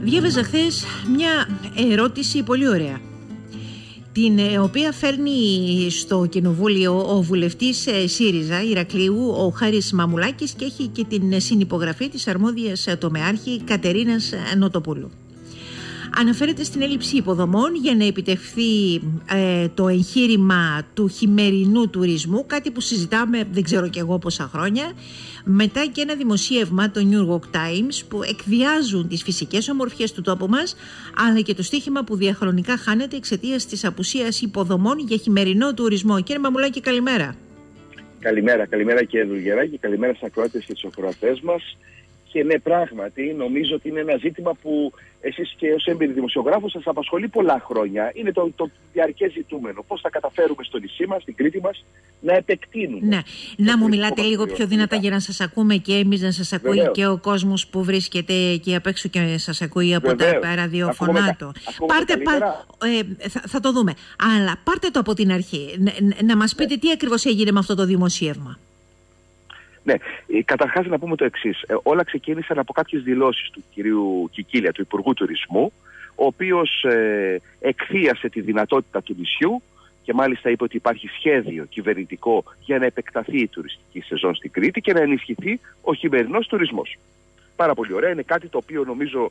Διάβαζα χθες μια ερώτηση πολύ ωραία, την οποία φέρνει στο κοινοβούλιο ο βουλευτής ΣΥΡΙΖΑ Ηρακλείου, ο Χάρης Μαμουλάκης, και έχει και την συνυπογραφή της αρμόδιας τομεάρχη Κατερίνας Νοτοπούλου. Αναφέρεται στην έλλειψη υποδομών για να επιτευχθεί το εγχείρημα του χειμερινού τουρισμού, κάτι που συζητάμε δεν ξέρω και εγώ πόσα χρόνια, μετά και ένα δημοσίευμα, το New York Times, που εκβιάζουν τις φυσικές ομορφιές του τόπου μας, αλλά και το στοίχημα που διαχρονικά χάνεται εξαιτίας της απουσίας υποδομών για χειμερινό τουρισμό. Κύριε Μαμουλάκη, καλημέρα. Καλημέρα κύριε Δουλγεράκη, καλημέρα στους ακροάτες και στους ακροατές μας. Και ναι, πράγματι, νομίζω ότι είναι ένα ζήτημα που εσείς και ως έμπειροι δημοσιογράφος σας απασχολεί πολλά χρόνια. Είναι το διαρκές ζητούμενο. Πώς θα καταφέρουμε στο νησί μας, στην Κρήτη μας, να επεκτείνουμε. Ναι, να μου μιλάτε λίγο πιο δυνατά για να σας ακούμε και εμείς, να σας ακούει και ο κόσμος που βρίσκεται εκεί απ' έξω και σας ακούει από τα ραδιοφωνά του. Θα το δούμε. Αλλά πάρτε το από την αρχή. Να μας πείτε τι ακριβώς έγινε με αυτό το δημοσίευμα. Ναι, καταρχάς να πούμε το εξής. Όλα ξεκίνησαν από κάποιες δηλώσεις του κυρίου Κικίλια, του Υπουργού Τουρισμού, ο οποίος εκθίασε τη δυνατότητα του νησιού και μάλιστα είπε ότι υπάρχει σχέδιο κυβερνητικό για να επεκταθεί η τουριστική σεζόν στην Κρήτη και να ενισχυθεί ο χειμερινός τουρισμός. Πάρα πολύ ωραία, είναι κάτι το οποίο νομίζω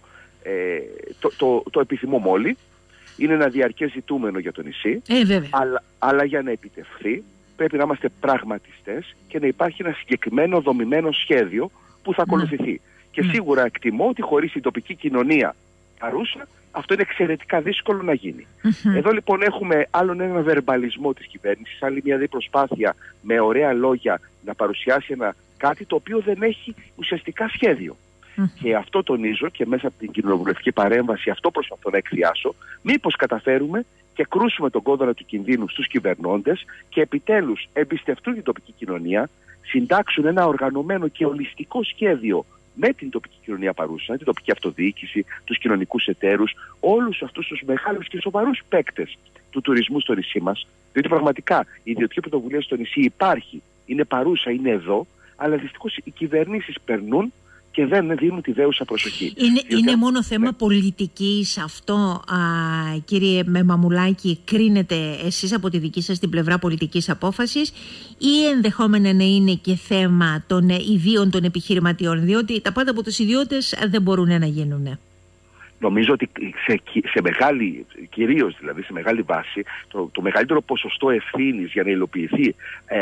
το επιθυμούμε όλοι. Είναι ένα διαρκές ζητούμενο για το νησί, αλλά για να επιτευχθεί πρέπει να είμαστε πραγματιστές και να υπάρχει ένα συγκεκριμένο δομημένο σχέδιο που θα ακολουθηθεί. Και σίγουρα εκτιμώ ότι χωρίς την τοπική κοινωνία παρούσα, αυτό είναι εξαιρετικά δύσκολο να γίνει. Εδώ λοιπόν έχουμε άλλον ένα βερμπαλισμό της κυβέρνησης, άλλη μια προσπάθεια με ωραία λόγια να παρουσιάσει κάτι το οποίο δεν έχει ουσιαστικά σχέδιο. Και αυτό τονίζω και μέσα από την κοινοβουλευτική παρέμβαση, αυτό προσπαθώ να εκδιάσω, μήπως καταφέρουμε και κρούσουμε τον κόδωνα του κινδύνου στους κυβερνώντες και επιτέλους εμπιστευτούν την τοπική κοινωνία, συντάξουν ένα οργανωμένο και ολιστικό σχέδιο με την τοπική κοινωνία παρούσα, την τοπική αυτοδιοίκηση, τους κοινωνικούς εταίρους, όλους αυτούς τους μεγάλους και σοβαρούς παίκτες του τουρισμού στο νησί μας, διότι πραγματικά η ιδιωτική πρωτοβουλία στο νησί υπάρχει, είναι παρούσα, είναι εδώ, αλλά δυστυχώς οι κυβερνήσεις περνούν και δεν δίνουν τη δέουσα προσοχή. Είναι μόνο θέμα πολιτικής αυτό, κύριε Μαμουλάκη, κρίνετε εσείς από τη δική σας την πλευρά πολιτικής απόφασης, ή ενδεχόμενα να είναι και θέμα των ιδίων των επιχειρηματιών, διότι τα πάντα από τους ιδιώτες δεν μπορούν να γίνουν? Νομίζω ότι σε μεγάλη, κυρίως δηλαδή σε μεγάλη βάση, το μεγαλύτερο ποσοστό ευθύνης για να υλοποιηθεί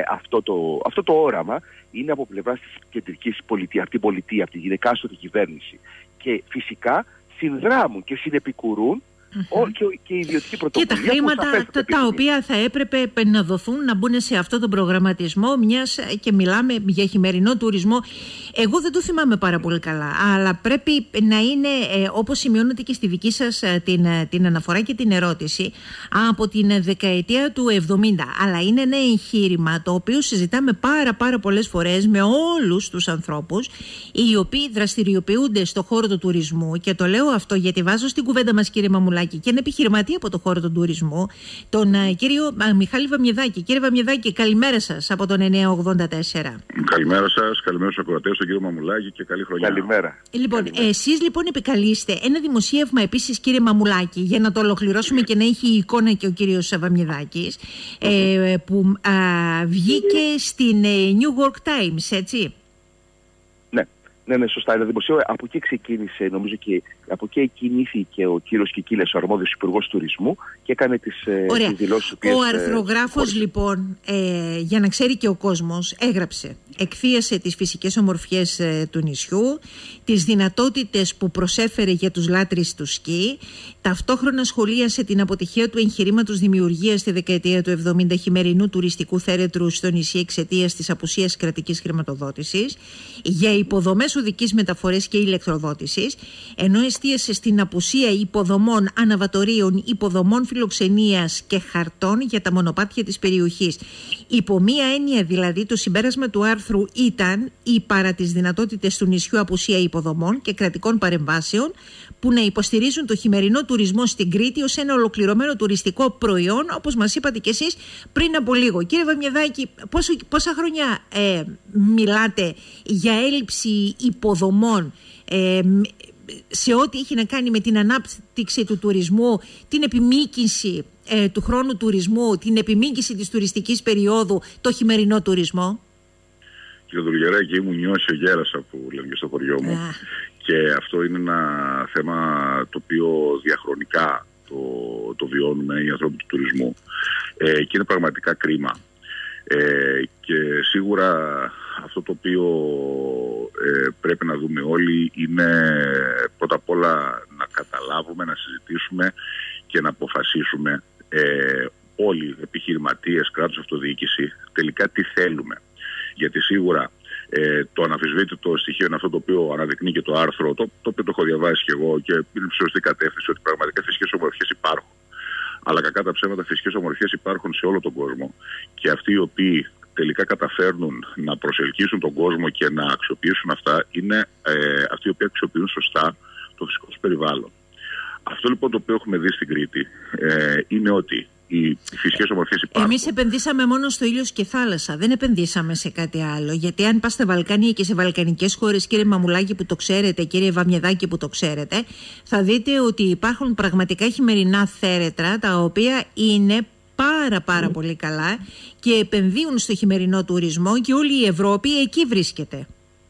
αυτό το όραμα είναι από πλευράς της κεντρικής πολιτείας, από την γυναικάστοτε κυβέρνηση. Και φυσικά συνδράμουν και συνεπικουρούν και η ιδιωτική πρωτοβουλία. Και τα χρήματα τα οποία θα έπρεπε να δοθούν, να μπουν σε αυτό τον προγραμματισμό, μιας και μιλάμε για χειμερινό τουρισμό. Εγώ δεν το θυμάμαι πάρα πολύ καλά, αλλά πρέπει να είναι, όπως σημειώνεται και στη δική σας την αναφορά και την ερώτηση, από την δεκαετία του 70. Αλλά είναι ένα εγχείρημα το οποίο συζητάμε πάρα πολλές φορές με όλους τους ανθρώπους οι οποίοι δραστηριοποιούνται στον χώρο του τουρισμού, και το λέω αυτό γιατί βάζω στην κουβέντα μας, κύριε Μαμουλάκη, και ένα επιχειρηματία από το χώρο του τουρισμού, τον κύριο Μιχάλη Βαμιεδάκη. Κύριε Βαμιεδάκη, καλημέρα σας από τον 984. Καλημέρα σας, καλημέρα στους ακροατές, τον κύριο Μαμουλάκη, και καλή χρονιά. Καλημέρα. Λοιπόν, εσείς λοιπόν επικαλείστε ένα δημοσίευμα επίσης, κύριε Μαμουλάκη, για να το ολοκληρώσουμε και να έχει εικόνα και ο κύριος Βαμιεδάκης, που βγήκε στην New York Times, έτσι? Ναι, σωστά. Είναι δημοσίευμα. Από εκεί ξεκίνησε, νομίζω, και από εκεί κινήθηκε ο κύριος Κικίλιας, ο αρμόδιος υπουργός τουρισμού, και έκανε τις δηλώσεις. Ο αρθρογράφος λοιπόν, για να ξέρει και ο κόσμος, έγραψε, εκθίασε τις φυσικές ομορφιές του νησιού, τις δυνατότητες που προσέφερε για τους λάτρεις του σκι, ταυτόχρονα σχολίασε την αποτυχία του εγχειρήματος δημιουργίας στη δεκαετία του 70 χειμερινού τουριστικού θέρετρου στο νησί εξαιτίας της απουσίας κρατικής χρηματοδότησης, για υποδομές οδικής μεταφορές και ηλεκτροδότησης, ενώ εστίασε στην απουσία υποδομών αναβατορίων, υποδομών φιλοξενίας και χαρτών για τα μονοπάτια της περιοχής. Υπό μία έννοια δηλαδή, το συμπέρασμα του άρθρου ήταν η παρά τις δυνατότητες του νησιού απουσία υποδομών και κρατικών παρεμβάσεων που να υποστηρίζουν το χειμερινό τουρισμό στην Κρήτη ως ένα ολοκληρωμένο τουριστικό προϊόν, όπως μας είπατε κι εσείς πριν από λίγο. Κύριε Βαμιεδάκη, πόσα χρόνια μιλάτε για έλλειψη υποδομών σε ό,τι έχει να κάνει με την ανάπτυξη του τουρισμού, την επιμήκυνση του χρόνου τουρισμού, την επιμήκυνση της τουριστικής περίοδου, το χειμερινό τουρισμό? Κύριε Τουργεράκη, ήμουν νιώσει ο γέρασα που λένε και στο χωριό μου. Και αυτό είναι ένα θέμα το οποίο διαχρονικά το βιώνουμε οι άνθρωποι του τουρισμού. Και είναι πραγματικά κρίμα. Και σίγουρα αυτό το οποίο πρέπει να δούμε όλοι είναι πρώτα απ' όλα να καταλάβουμε, να συζητήσουμε και να αποφασίσουμε όλοι, επιχειρηματίες, κράτος, αυτοδιοίκηση, τελικά τι θέλουμε. Γιατί σίγουρα το αναμφισβήτητο στοιχείο είναι αυτό το οποίο αναδεικνύει και το άρθρο, το οποίο το έχω διαβάσει και εγώ και είναι σε σωστή κατεύθυνση, ότι πραγματικά φυσικές ομορφιές υπάρχουν. Αλλά κακά τα ψέματα, φυσικές ομορφιές υπάρχουν σε όλο τον κόσμο. Και αυτοί οι οποίοι τελικά καταφέρνουν να προσελκύσουν τον κόσμο και να αξιοποιήσουν αυτά, είναι αυτοί οι οποίοι αξιοποιούν σωστά το φυσικό τους περιβάλλον. Αυτό λοιπόν το οποίο έχουμε δει στην Κρήτη είναι ότι οι φυσικές ομορφιές υπάρχουν. Εμείς επενδύσαμε μόνο στο ήλιος και θάλασσα, δεν επενδύσαμε σε κάτι άλλο. Γιατί αν πας στα Βαλκάνια και σε βαλκανικές χώρες, κύριε Μαμουλάκη που το ξέρετε, κύριε Βαμιεδάκη που το ξέρετε, θα δείτε ότι υπάρχουν πραγματικά χειμερινά θέρετρα τα οποία είναι πάρα πολύ καλά και επενδύουν στο χειμερινό τουρισμό και όλη η Ευρώπη εκεί βρίσκεται.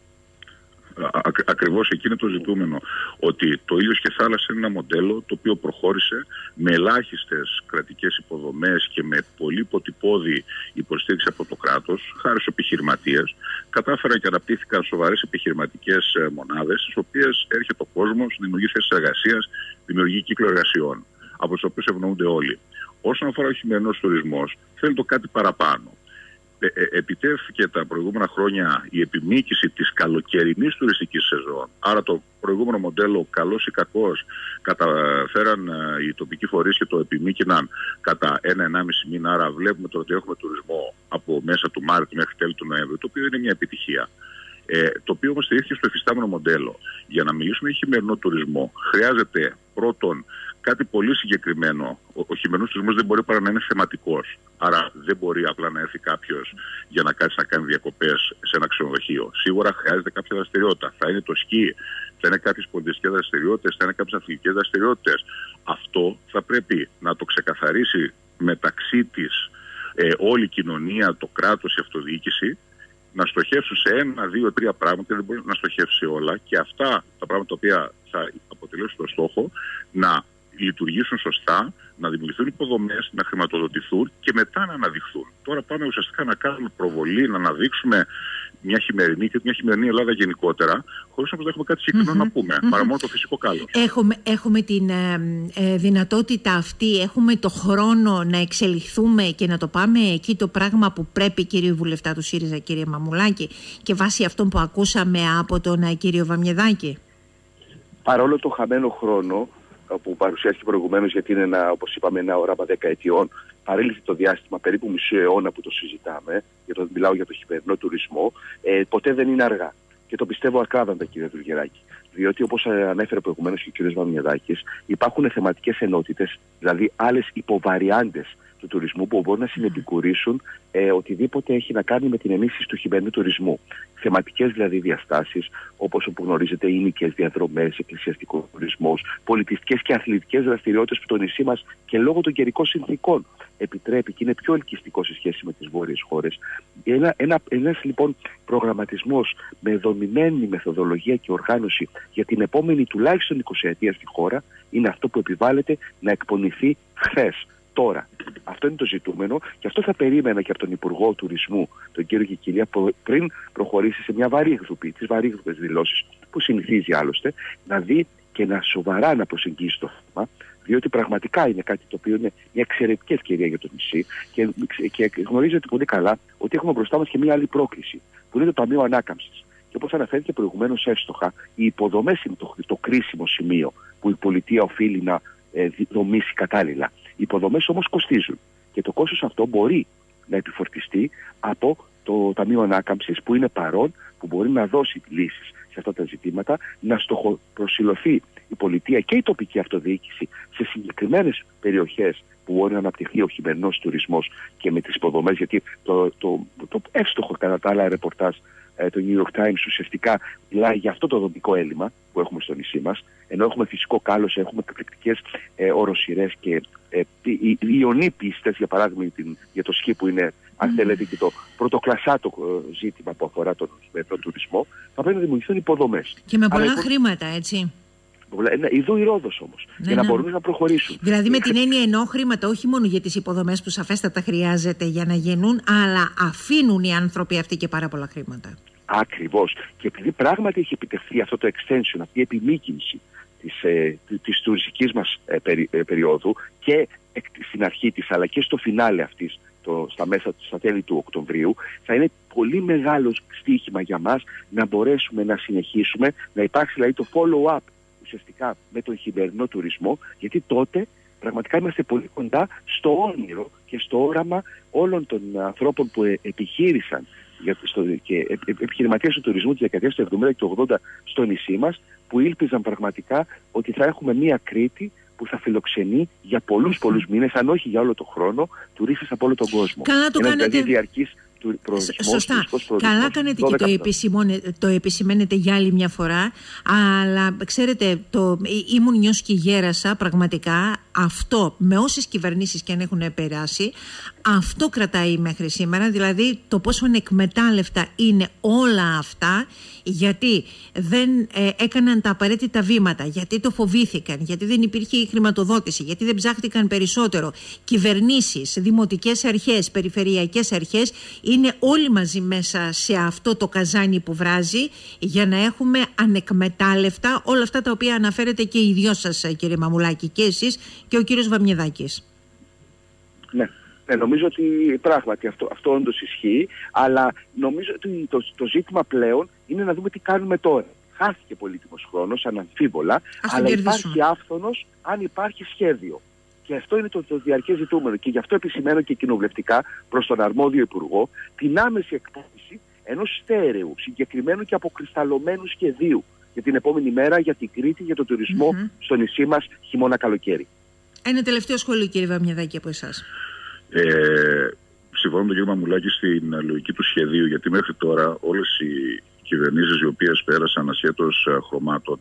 Ακριβώς εκεί είναι το ζητούμενο. Ότι το ήλιος και θάλασσα είναι ένα μοντέλο το οποίο προχώρησε με ελάχιστες κρατικές υποδομές και με πολύ υποτυπώδη υποστήριξη από το κράτος, χάρη στους επιχειρηματίες. Κατάφεραν και αναπτύχθηκαν σοβαρές επιχειρηματικές μονάδες, στις οποίες έρχεται ο κόσμος, δημιουργεί θέσεις εργασίας, δημιουργεί κύκλο εργασιών, από τους οποίους ευνοούνται όλοι. Όσον αφορά ο χειμερινός τουρισμός, θέλει το κάτι παραπάνω. Επιτεύχθηκε τα προηγούμενα χρόνια η επιμήκυση της καλοκαιρινής τουριστικής σεζόν. Άρα το προηγούμενο μοντέλο, καλός ή κακός, καταφέραν οι τοπικοί φορείς και το επιμήκυναν κατά 1-1,5 μήνα. Άρα βλέπουμε τώρα ότι έχουμε τουρισμό από μέσα του Μάρτη μέχρι τέλη του Νοέμβρη, το οποίο είναι μια επιτυχία. Το οποίο όμως στηρίχθηκε στο εφιστάμενο μοντέλο. Για να μιλήσουμε για χειμερινό τουρισμό, χρειάζεται πρώτον κάτι πολύ συγκεκριμένο. Ο χειμερινός τουρισμός δεν μπορεί παρά να είναι θεματικός. Άρα δεν μπορεί απλά να έρθει κάποιος για να κάτσει να κάνει διακοπές σε ένα ξενοδοχείο. Σίγουρα χρειάζεται κάποια δραστηριότητα. Θα είναι το σκι, θα είναι κάποιες πολιτιστικές δραστηριότητες, θα είναι κάποιες αθλητικές δραστηριότητες. Αυτό θα πρέπει να το ξεκαθαρίσει μεταξύ της όλη η κοινωνία, το κράτος, η αυτοδιοίκηση, να στοχεύσουν σε 1, 2, 3 πράγματα, δεν μπορεί να στοχεύσει σε όλα, και αυτά τα πράγματα τα οποία θα αποτελέσουν το στόχο να λειτουργήσουν σωστά, να δημιουργηθούν υποδομές, να χρηματοδοτηθούν και μετά να αναδειχθούν. Τώρα πάμε ουσιαστικά να κάνουμε προβολή, να αναδείξουμε μια χειμερινή και μια χειμερινή Ελλάδα γενικότερα, χωρίς να έχουμε κάτι συγκεκριμένο να πούμε, παρά μόνο το φυσικό κάλος. Έχουμε την δυνατότητα αυτή, έχουμε το χρόνο να εξελιχθούμε και να το πάμε εκεί το πράγμα που πρέπει, κύριε Βουλευτά του ΣΥΡΙΖΑ, κύριε Μαμουλάκη, και βάσει αυτών που ακούσαμε από τον κύριο Βαμιεδάκη? Παρόλο το χαμένο χρόνο που παρουσιάστηκε προηγουμένως, γιατί είναι όπως είπαμε ένα όραμα 10 ετιών, παρέλυσε το διάστημα περίπου μισό αιώνα που το συζητάμε, μιλάω για το χειμερινό τουρισμό, ποτέ δεν είναι αργά. Και το πιστεύω ακράδαντα, κύριε Τουργεράκη. Διότι, όπως ανέφερε προηγουμένως και ο κ. Βαμιεδάκης, υπάρχουν θεματικές ενότητες, δηλαδή άλλες υποβαριάντες του τουρισμού που μπορούν να συνεπικουρήσουν οτιδήποτε έχει να κάνει με την ενίσχυση του χειμερινού τουρισμού. Θεματικές δηλαδή διαστάσεις, όπως όπου γνωρίζετε, ήλικες διαδρομές, εκκλησιαστικός τουρισμός, πολιτιστικές και αθλητικές δραστηριότητες που το νησί μας και λόγω των καιρικών συνθήκων επιτρέπει και είναι πιο ελκυστικό σε σχέση με τις βόρειες χώρες. Ένας λοιπόν προγραμματισμός με δομημένη μεθοδολογία και οργάνωση για την επόμενη τουλάχιστον 20 ετία στη χώρα είναι αυτό που επιβάλλεται να εκπονηθεί χθες. Τώρα, αυτό είναι το ζητούμενο και αυτό θα περίμενα και από τον Υπουργό Τουρισμού, τον κύριο Κικίλια, πριν προχωρήσει σε μια βαρύγδουπες δηλώσεις που συνηθίζει άλλωστε, να δει και να σοβαρά να προσεγγίσει το θέμα, διότι πραγματικά είναι κάτι το οποίο είναι μια εξαιρετική ευκαιρία για το νησί και γνωρίζετε πολύ καλά ότι έχουμε μπροστά μας και μια άλλη πρόκληση, που είναι το Ταμείο Ανάκαμψης. Και όπως αναφέρθηκε προηγουμένως εύστοχα, οι υποδομές είναι το κρίσιμο σημείο που η πολιτεία οφείλει να δομήσει κατάλληλα. Οι υποδομές όμως κοστίζουν και το κόστος αυτό μπορεί να επιφορτιστεί από το Ταμείο Ανάκαμψης που είναι παρόν, που μπορεί να δώσει λύσεις σε αυτά τα ζητήματα, να στοχοπροσιλωθεί η πολιτεία και η τοπική αυτοδιοίκηση σε συγκεκριμένες περιοχές που μπορεί να αναπτυχθεί ο χειμερινός τουρισμός και με τις υποδομές, γιατί το εύστοχο κατά τα άλλα ρεπορτάζ το New York Times ουσιαστικά μιλάει για αυτό το δομικό έλλειμμα που έχουμε στο νησί μας, ενώ έχουμε φυσικό κάλος, έχουμε καταπληκτικές οροσειρές και ιονί πίστες, για παράδειγμα για το σκι που είναι, αν θέλετε, και το πρωτοκλασσάτο ζήτημα που αφορά τον τουρισμό, θα πρέπει να δημιουργηθούν υποδομές. Και με πολλά χρήματα, έτσι. Ειδού η Ρόδος όμως, για να μπορούν να προχωρήσουν. Δηλαδή με την έννοια εννοώ χρήματα όχι μόνο για τις υποδομές που σαφέστατα χρειάζεται για να γίνουν, αλλά αφήνουν οι άνθρωποι αυτοί και πάρα πολλά χρήματα. Ακριβώς. Και επειδή πράγματι έχει επιτευχθεί αυτό το extension, αυτή η επιμήκυνση της τουριστικής μας περίοδου και στην αρχή της αλλά και στο φινάλε αυτής, στα τέλη του Οκτωβρίου, θα είναι πολύ μεγάλο στοίχημα για μας να μπορέσουμε να συνεχίσουμε, να υπάρξει δηλαδή το follow-up ουσιαστικά με τον χειμερινό τουρισμό, γιατί τότε πραγματικά είμαστε πολύ κοντά στο όνειρο και στο όραμα όλων των ανθρώπων που επιχείρησαν και επιχειρηματίες του τουρισμού της δεκαετίας του 70 και του 80 στο νησί μας, που ήλπιζαν πραγματικά ότι θα έχουμε μία Κρήτη που θα φιλοξενεί για πολλούς μήνες, αν όχι για όλο τον χρόνο, τουρίστες από όλο τον κόσμο. Καλά το κάνετε. Δηλαδή διαρκής σωστά. Καλά κάνετε και το επισημαίνετε για άλλη μια φορά. Αλλά ξέρετε, ήμουν νιός και γέρασα πραγματικά. Αυτό, με όσες κυβερνήσεις και αν έχουν περάσει, αυτό κρατάει μέχρι σήμερα. Δηλαδή το πόσο ανεκμετάλλευτα είναι όλα αυτά, γιατί δεν έκαναν τα απαραίτητα βήματα, γιατί το φοβήθηκαν, γιατί δεν υπήρχε χρηματοδότηση, γιατί δεν ψάχτηκαν περισσότερο. Κυβερνήσεις, δημοτικές αρχές, περιφερειακές αρχές, είναι όλοι μαζί μέσα σε αυτό το καζάνι που βράζει, για να έχουμε ανεκμετάλλευτα όλα αυτά τα οποία αναφέρετε και οι δυο σας, κύριε Μαμουλάκη, και εσείς και ο κύριος Βαμιεδάκης. Ναι. Νομίζω ότι πράγματι αυτό όντως ισχύει, αλλά νομίζω ότι το ζήτημα πλέον είναι να δούμε τι κάνουμε τώρα. Χάθηκε πολύτιμος χρόνος, αναμφίβολα, αλλά υπάρχει άφθονος αν υπάρχει σχέδιο. Και αυτό είναι το διαρκές ζητούμενο. Και γι' αυτό επισημαίνω και κοινοβουλευτικά προς τον αρμόδιο Υπουργό την άμεση εκπόνηση ενός στέρεου, συγκεκριμένου και αποκρισταλωμένου σχεδίου για την επόμενη μέρα, για την Κρήτη, για τον τουρισμό στο νησί μας χειμώνα-καλοκαίρι. Ένα τελευταίο σχόλιο, κύριε Βαμιεδάκη, από εσάς. Συμφωνώ με τον κύριο Μαμουλάκη στην λογική του σχεδίου, γιατί μέχρι τώρα όλες οι κυβερνήσεις οι οποίες πέρασαν ασχέτως χρωμάτων,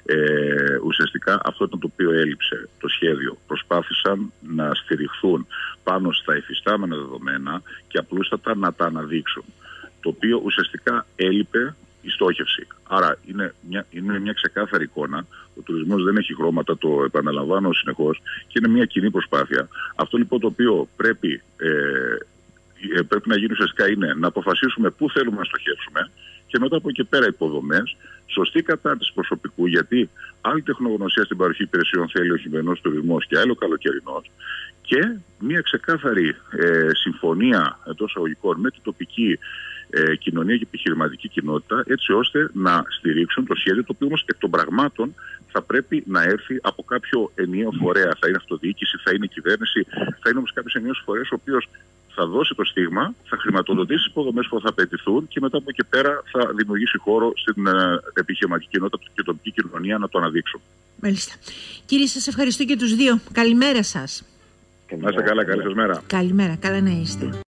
ουσιαστικά αυτό ήταν το οποίο έλειψε, το σχέδιο. Προσπάθησαν να στηριχθούν πάνω στα υφιστάμενα δεδομένα και απλούστατα να τα αναδείξουν, το οποίο ουσιαστικά έλειπε η στόχευση. Άρα είναι μια ξεκάθαρη εικόνα. Ο τουρισμός δεν έχει χρώματα, το επαναλαμβάνω συνεχώς, και είναι μια κοινή προσπάθεια. Αυτό λοιπόν το οποίο πρέπει να γίνει ουσιαστικά είναι να αποφασίσουμε πού θέλουμε να στοχεύσουμε και μετά από εκεί πέρα υποδομές, σωστή κατάρτιση προσωπικού, γιατί άλλη τεχνογνωσία στην παροχή υπηρεσιών θέλει ο χειμερινός τουρισμός και άλλο καλοκαιρινός, και μια ξεκάθαρη συμφωνία εντός εισαγωγικών με την τοπική κοινωνία και επιχειρηματική κοινότητα, έτσι ώστε να στηρίξουν το σχέδιο, το οποίο όμως εκ των πραγμάτων θα πρέπει να έρθει από κάποιο ενιαίο φορέα. Θα είναι αυτοδιοίκηση, θα είναι κυβέρνηση, θα είναι όμως κάποιος ενιαίος φορέας, ο οποίος θα δώσει το στίγμα, θα χρηματοδοτήσει τις υποδομές που θα απαιτηθούν και μετά από εκεί πέρα θα δημιουργήσει χώρο στην επιχειρηματική κοινότητα και τοπική κοινωνία να το αναδείξουν. Μάλιστα. Κύριε, σας ευχαριστώ και τους δύο. Καλημέρα σας. Να είστε καλά, καλή σας μέρα. Καλημέρα, καλά να είστε.